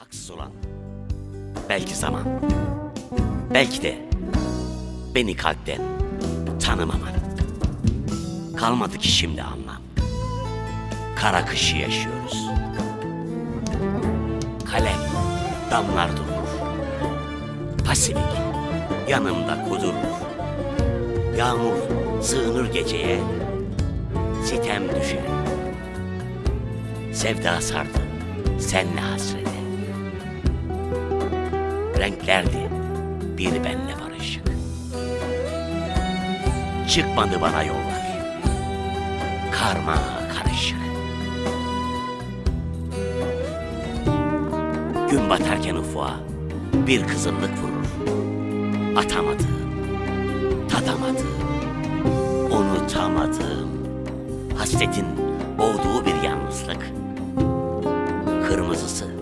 haksız olan belki zaman, belki de beni kalpten tanımaman. Kalmadı ki şimdi anlam. Kara kışı yaşıyoruz. Kalem damlar durur. Pasifik yanımda kudurur. Yağmur sığınır geceye, sitem düşer. Sevda sardı senle hasrete. Renklerdi bir benle barışık. Çıkmadı bana yollar, karma karışık. Gün batarken ufuğa bir kızıllık vurur. Atamadım, tadamadım, unutamadım. Hasretin boğduğu bir yalnızlık. Kırmızısı